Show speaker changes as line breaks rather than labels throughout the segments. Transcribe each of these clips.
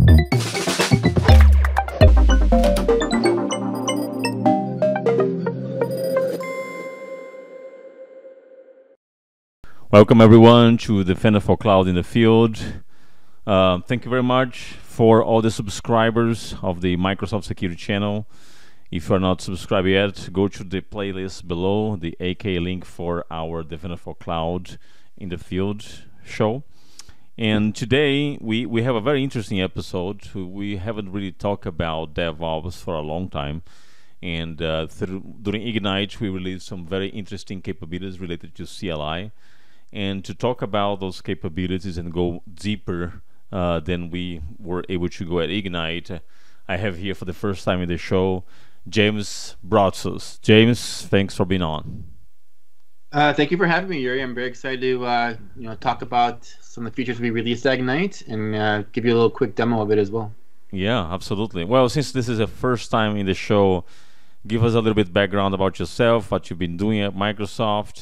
Welcome everyone to Defender for Cloud in the Field. Thank you very much for all the subscribers of the Microsoft Security channel. If you are not subscribed yet, go to the playlist below, the AK link for our Defender for Cloud in the Field show. And today we have a very interesting episode. We haven't really talked about DevOps for a long time. And during Ignite, we released some very interesting capabilities related to CLI. And to talk about those capabilities and go deeper than we were able to go at Ignite, I have here for the first time in the show, James Brotsos. James, thanks for being on.
Thank you for having me, Yuri. I'm very excited to talk about some of the features we released at Ignite and give you a little quick demo of it as well.
Yeah, absolutely. Well, since this is the first time in the show, give us a little bit background about yourself, what you've been doing at Microsoft.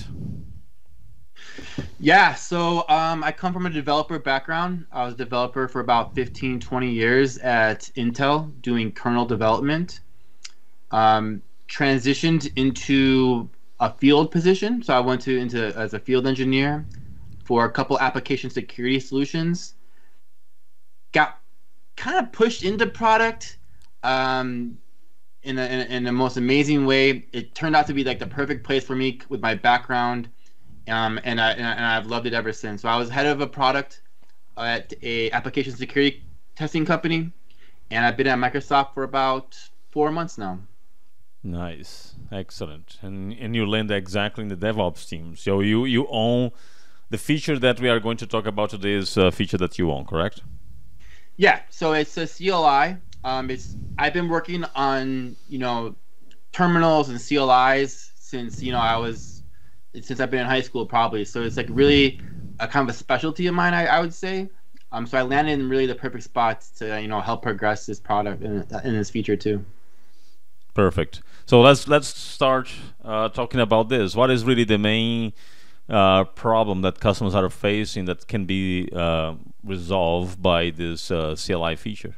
Yeah, so I come from a developer background. I was a developer for about 15, 20 years at Intel doing kernel development. Transitioned into a field position. So I went into as a field engineer for a couple application security solutions. Got kind of pushed into product in the most amazing way. It turned out to be like the perfect place for me with my background. And I've loved it ever since. So I was head of a product at a application security testing company, and I've been at Microsoft for about 4 months now.
Nice, excellent. And you land exactly in the DevOps team. So you own the feature that we are going to talk about today is a feature that you own, correct?
Yeah. So it's a CLI. I've been working on terminals and CLIs since since I've been in high school, probably. So it's like really a kind of a specialty of mine, I would say. So I landed in really the perfect spot to help progress this product and this feature too.
Perfect. So let's start talking about this. What is really the main problem that customers are facing that can be resolved by this CLI feature?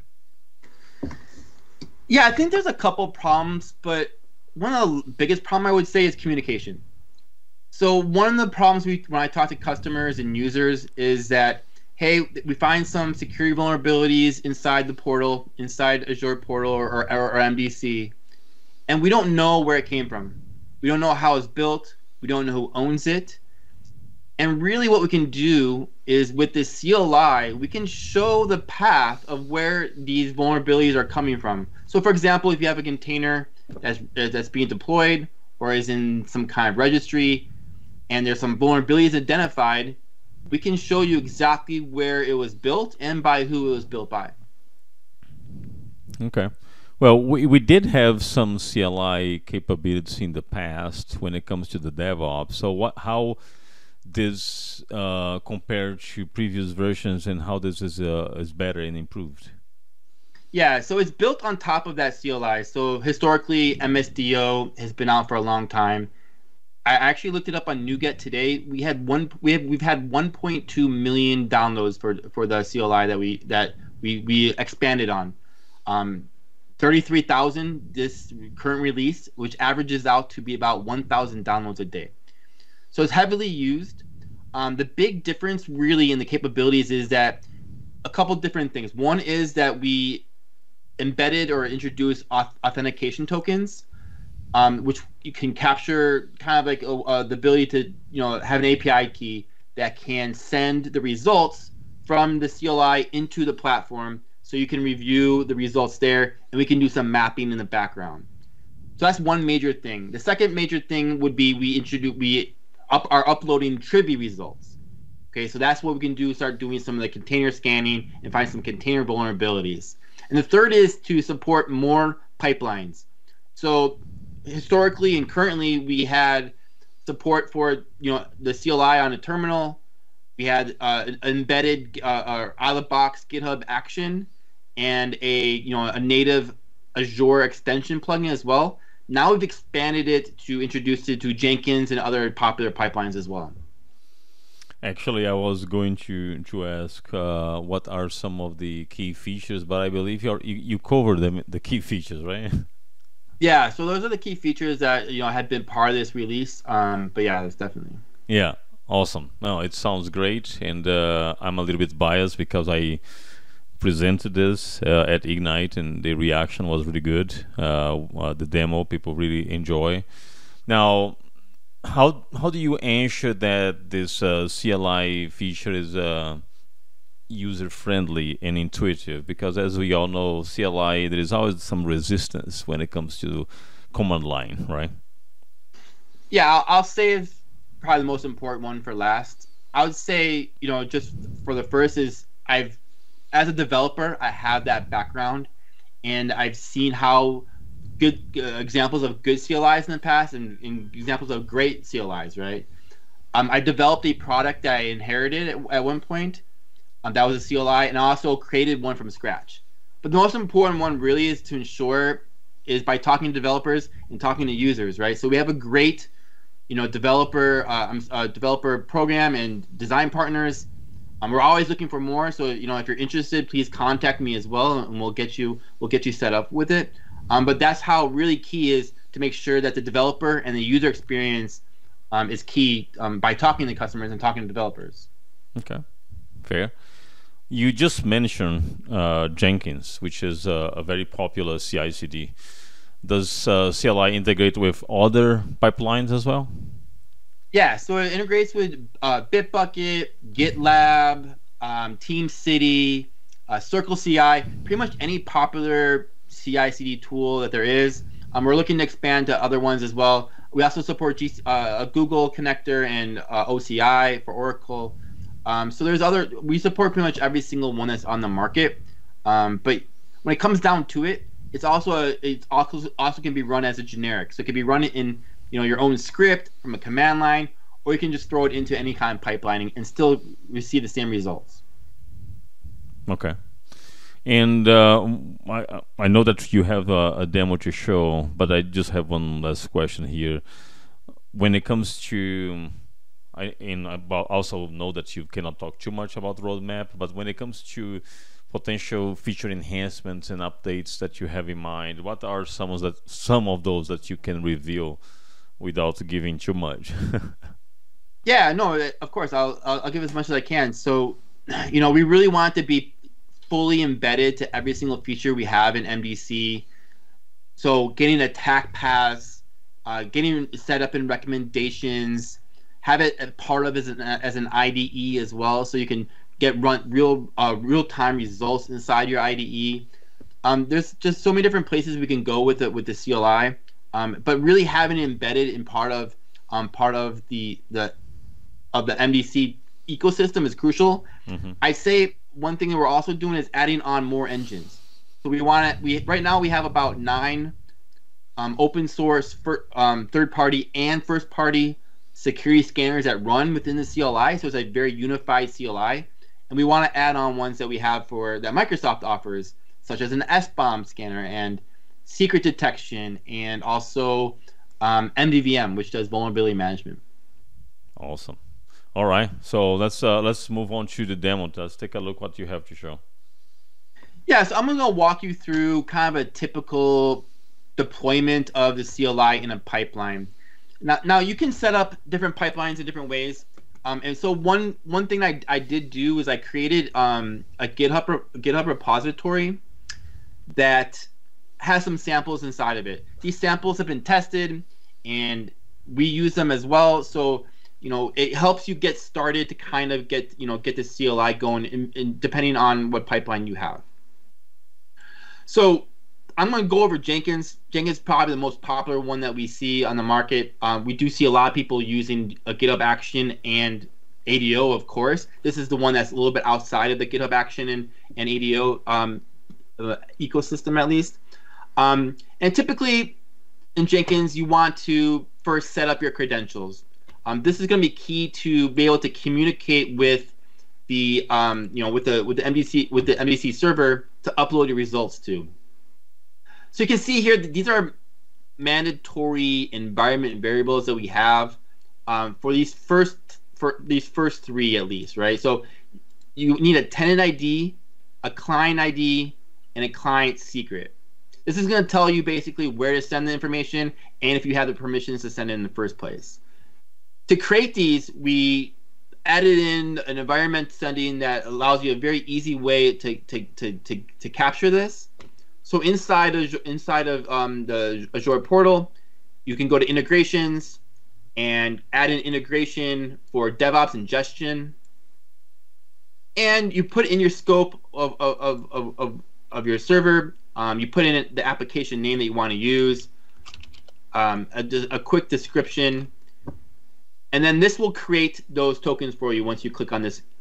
Yeah, I think there's a couple problems, but one of the biggest problem I would say is communication. So one of the problems when I talk to customers and users is that, hey, we find some security vulnerabilities inside the portal, inside Azure portal or MDC, and we don't know where it came from. We don't know how it's built. We don't know who owns it. And really what we can do is with this CLI, we can show the path of where these vulnerabilities are coming from. So for example, if you have a container that's being deployed or is in some kind of registry, and there's some vulnerabilities identified, we can show you exactly where it was built and by who it was built by.
Okay. Well, we did have some CLI capabilities in the past when it comes to the DevOps. So how this compared to previous versions and how this is better and improved?
Yeah, so it's built on top of that CLI. So historically, MSDO has been out for a long time. I actually looked it up on NuGet today. We've had 1.2 million downloads for the CLI that we expanded on. 33,000 this current release, which averages out to be about 1,000 downloads a day. So it's heavily used. The big difference really in the capabilities is that a couple different things. One is that we embedded or introduced authentication tokens. Which you can capture kind of like the ability to have an API key that can send the results from the CLI into the platform, so you can review the results there, and we can do some mapping in the background. So that's one major thing. The second major thing would be we are uploading Trivy results. Okay, so that's what we can do. Start doing some of the container scanning and find some container vulnerabilities. And the third is to support more pipelines. So historically and currently we had support for the CLI on a terminal. We had embedded out-of-the-box GitHub action and a native Azure extension plugin as well. Now we've expanded it to introduce it to Jenkins and other popular pipelines as well.
Actually, I was going to ask what are some of the key features, but I believe you covered them, the key features, right?
Yeah, so those are the key features that had been part of this release. But yeah, that's definitely.
Yeah, awesome. No, it sounds great, and I'm a little bit biased because I presented this at Ignite, and the reaction was really good. The demo people really enjoy. Now, how do you ensure that this CLI feature is user friendly and intuitive? Because as we all know, CLI there is always some resistance when it comes to command line, right?
Yeah, I'll save probably the most important one for last. I would say, just for the first is as a developer, I have that background, and I've seen how good examples of good CLIs in the past and examples of great CLIs, right? I developed a product that I inherited at one point. That was a CLI, and I also created one from scratch. But the most important one really is to ensure is by talking to developers and talking to users, right? So we have a great, developer program and design partners. We're always looking for more. So if you're interested, please contact me as well, and we'll get you set up with it. But that's how really key is to make sure that the developer and the user experience is key by talking to customers and talking to developers.
Okay, fair. You just mentioned Jenkins, which is a very popular CI/CD. Does CLI integrate with other pipelines as well?
Yeah, so it integrates with Bitbucket, GitLab, TeamCity, Circle CI, pretty much any popular CI/CD tool that there is. We're looking to expand to other ones as well. We also support a Google connector and OCI for Oracle. So we support pretty much every single one that's on the market. But when it comes down to it, it's also can be run as a generic. So it can be run in your own script from a command line, or you can just throw it into any kind of pipelining and still receive the same results.
Okay. And I know that you have a demo to show, but I just have one last question here. When it comes to, also know that you cannot talk too much about roadmap, but when it comes to potential feature enhancements and updates that you have in mind, what are some of those that you can reveal without giving too much?
Yeah, no, of course, I'll give as much as I can. So, we really want it to be fully embedded to every single feature we have in MDC. So, getting attack paths, getting set up in recommendations, have it as part of as an IDE as well, so you can run real time results inside your IDE. There's just so many different places we can go with the CLI, but really having it embedded in part of the MDC ecosystem is crucial.
Mm-hmm.
I say one thing that we're also doing is adding on more engines. So right now we have about 9 open source third party and first party security scanners that run within the CLI. So it's a very unified CLI, and we want to add on ones that we have that Microsoft offers, such as an SBOM scanner and secret detection, and also MDVM, which does vulnerability management.
Awesome. All right, so let's move on to the demo. Let's take a look what you have to show.
Yeah, so I'm going to walk you through kind of a typical deployment of the CLI in a pipeline. Now you can set up different pipelines in different ways. And so one thing I did do is I created a GitHub repository that has some samples inside of it. These samples have been tested, and we use them as well. So it helps you get started to kind of get the CLI going, depending on what pipeline you have. So I'm going to go over Jenkins. Jenkins is probably the most popular one that we see on the market. We do see a lot of people using a GitHub Action and ADO, of course. This is the one that's a little bit outside of the GitHub Action and ADO ecosystem, at least. And typically in Jenkins, you want to first set up your credentials. This is going to be key to be able to communicate with the with the MDC server to upload your results to. So you can see here that these are mandatory environment variables that we have for these first these first three at least, right? So you need a tenant ID, a client ID, and a client secret. This is going to tell you basically where to send the information and if you have the permissions to send it in the first place. To create these, we added in an environment setting that allows you a very easy way to capture this. So inside of the Azure portal, you can go to integrations and add an integration for DevOps ingestion. And you put in your scope of your server. You put in the application name that you want to use, a quick description, and then this will create those tokens for you once you click on this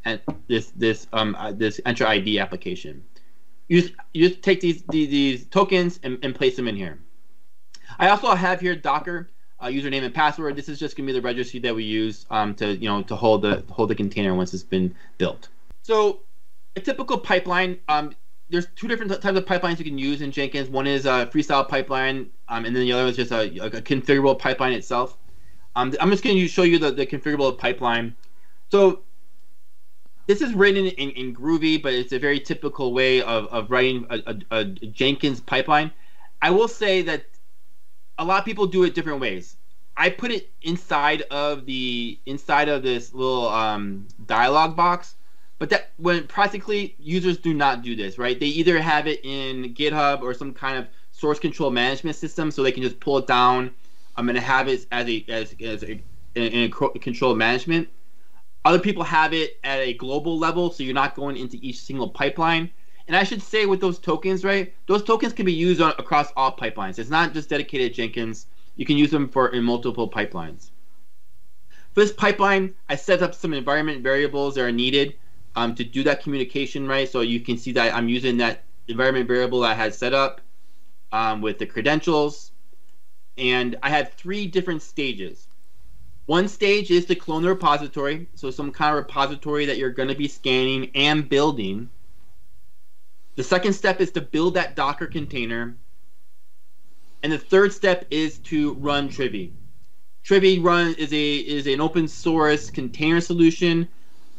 Enter ID application. You just take these tokens and place them in here. I also have here Docker username and password. This is just gonna be the registry that we use to hold the container once it's been built. So a typical pipeline. There's two different types of pipelines you can use in Jenkins. One is a freestyle pipeline, and then the other is just a configurable pipeline itself. I'm just going to show you the configurable pipeline. So this is written in Groovy, but it's a very typical way of writing a Jenkins pipeline. I will say that a lot of people do it different ways. I put it inside of this little dialog box. But that when practically users do not do this, right? They either have it in GitHub or some kind of source control management system, so they can just pull it down and have it in control management. Other people have it at a global level, so you're not going into each single pipeline. And I should say with those tokens, right? Those tokens can be used across all pipelines. It's not just dedicated to Jenkins. You can use them in multiple pipelines. For this pipeline, I set up some environment variables that are needed to do that communication, right? So you can see that I'm using that environment variable I had set up with the credentials. And I had 3 different stages. One stage is to clone the repository, so some kind of repository that you're going to be scanning and building. The second step is to build that Docker container. And the third step is to run Trivy. Trivy is an open source container solution.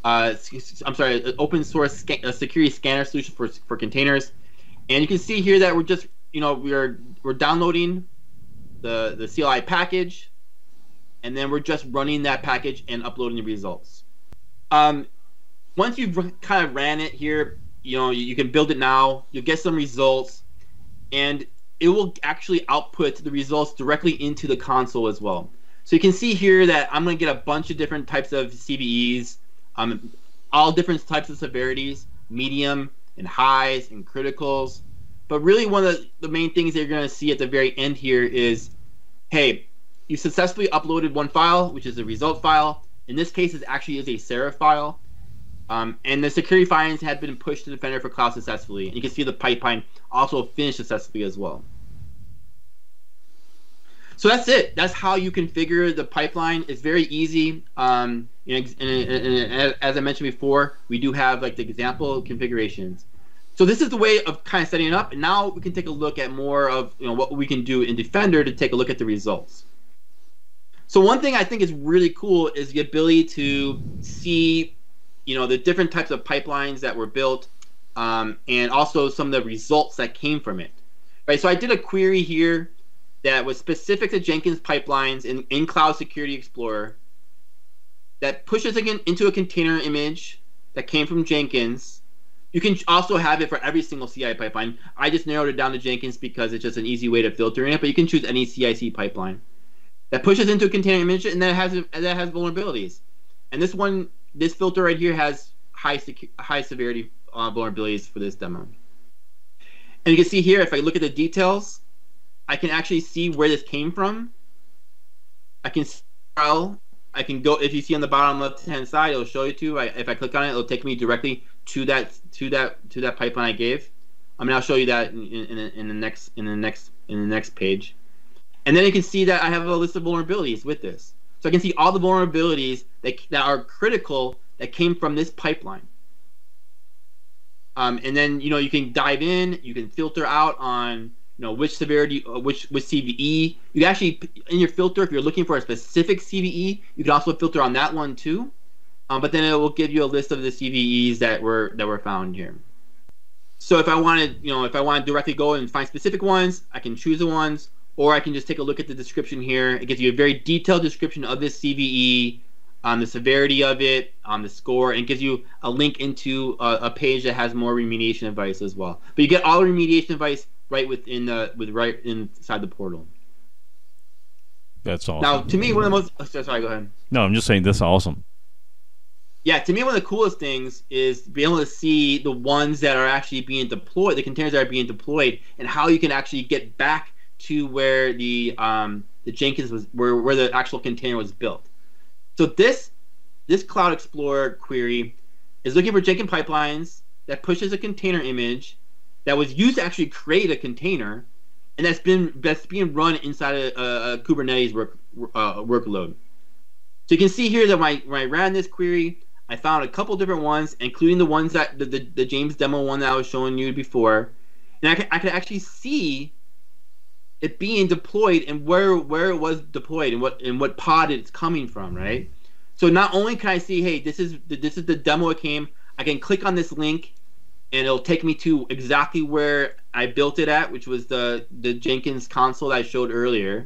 Open source security scanner solution for containers. And you can see here that we're just, we're downloading the CLI package, and then we're just running that package and uploading the results. Once you've kind of ran it here, you can build it now. You'll get some results, and it will actually output the results directly into the console as well. So you can see here that I'm going to get a bunch of different types of CVEs. All different types of severities, medium and highs and criticals. But really one of the main things that you're going to see at the very end here is, hey, you successfully uploaded one file, which is a result file. In this case, it actually is a serif file. And the security findings had been pushed to Defender for Cloud successfully. And you can see the pipeline also finished successfully as well. So that's it. That's how you configure the pipeline. It's very easy. And as I mentioned before, we do have like the example configurations. So this is the way of kind of setting it up. And now we can take a look at more of what we can do in Defender to take a look at the results. So one thing I think is really cool is the ability to see the different types of pipelines that were built, and also some of the results that came from it. Right. So I did a query here that was specific to Jenkins pipelines in Cloud Security Explorer that pushes again into a container image that came from Jenkins. You can also have it for every single CI pipeline. I just narrowed it down to Jenkins because it's just an easy way to filter in it, but you can choose any CI/CD pipeline that pushes into a container image and that has vulnerabilities. And this filter right here has high severity vulnerabilities for this demo. And you can see here, if I look at the details, I can actually see where this came from. I can go, if you see on the bottom left-hand side, it'll show you to. If I click on it, it'll take me directly to that pipeline I gave. I'll show you that in the next page. And then you can see that I have a list of vulnerabilities with this. So I can see all the vulnerabilities that are critical that came from this pipeline. And then you can dive in. You can filter out on which severity, which CVE. You can actually, in your filter, if you're looking for a specific CVE, you can also filter on that one too. but then it will give you a list of the CVEs that were found here. So if I wanted, if I want to directly go and find specific ones, I can choose the ones, or I can just take a look at the description here. It gives you a very detailed description of this CVE, the severity of it, the score, and gives you a link into a page that has more remediation advice as well. But you get all the remediation advice right right inside the portal.
That's awesome.
Now, to me, one of the most... sorry, go ahead.
No, I'm just saying that's awesome.
Yeah, to me, one of the coolest things is being able to see the ones that are actually being deployed, the containers that are being deployed, and how you can actually get back to where the Jenkins was, where the actual container was built. So this Cloud Explorer query is looking for Jenkins pipelines that pushes a container image that was used to actually create a container, and that's being run inside a Kubernetes workload. So you can see here that when I ran this query, I found a couple different ones, including the ones that the James demo one that I was showing you before, and I could actually see it being deployed and where it was deployed and what pod it's coming from, right? So not only can I see, hey, this is the demo it came, I can click on this link, and it'll take me to exactly where I built it at, which was the Jenkins console that I showed earlier.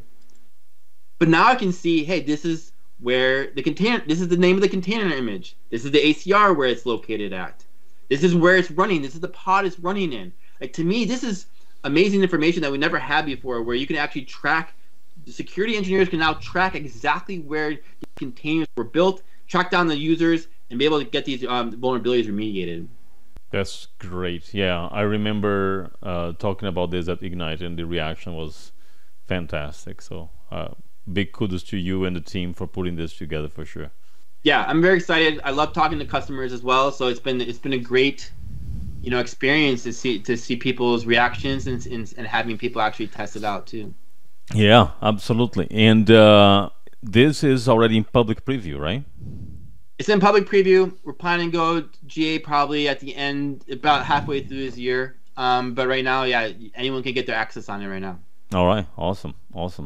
But now I can see, hey, this is where the container, this is the name of the container image. This is the ACR where it's located at. This is where it's running. This is the pod it's running in. Like, to me, this is amazing information that we never had before, where you can actually track, the security engineers can now track exactly where the containers were built, track down the users, and be able to get these vulnerabilities remediated.
That's great. Yeah, I remember talking about this at Ignite, and the reaction was fantastic. So big kudos to you and the team for putting this together, for sure.
Yeah, I'm very excited. I love talking to customers as well. So it's been a great experience to see people's reactions and having people actually test it out too.
Yeah, absolutely. And this is already in public preview, right?
It's in public preview. We're planning to go GA probably at the end, about halfway through this year. But right now, yeah, anyone can get their access on it right now.
All right, awesome.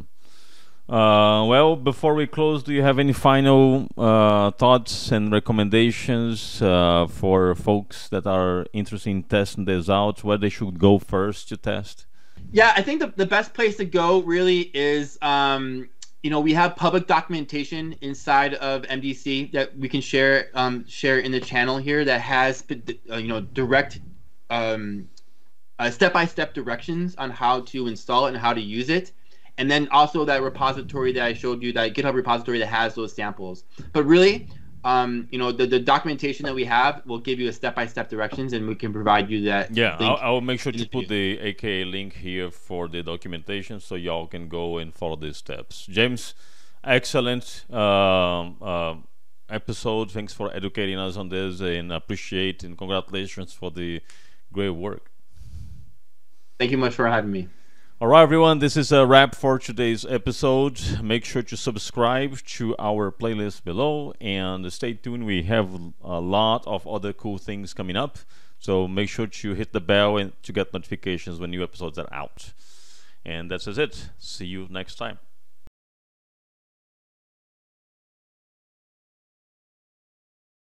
Well, before we close, do you have any final thoughts and recommendations for folks that are interested in testing this out, where they should go first to test?
Yeah, I think the best place to go really is, we have public documentation inside of MDC that we can share in the channel here that has, direct step-by-step directions on how to install it and how to use it. And then also that repository that I showed you, that GitHub repository that has those samples. But really, the documentation that we have will give you a step-by-step directions, and we can provide you that.
Yeah, I'll make sure to put the AKA link here for the documentation, so y'all can go and follow these steps. James, excellent episode. Thanks for educating us on this, and appreciate and congratulations for the great work.
Thank you much for having me.
All right, everyone, this is a wrap for today's episode. Make sure to subscribe to our playlist below and stay tuned. We have a lot of other cool things coming up, so make sure to hit the bell and to get notifications when new episodes are out. And that's it. See you next time.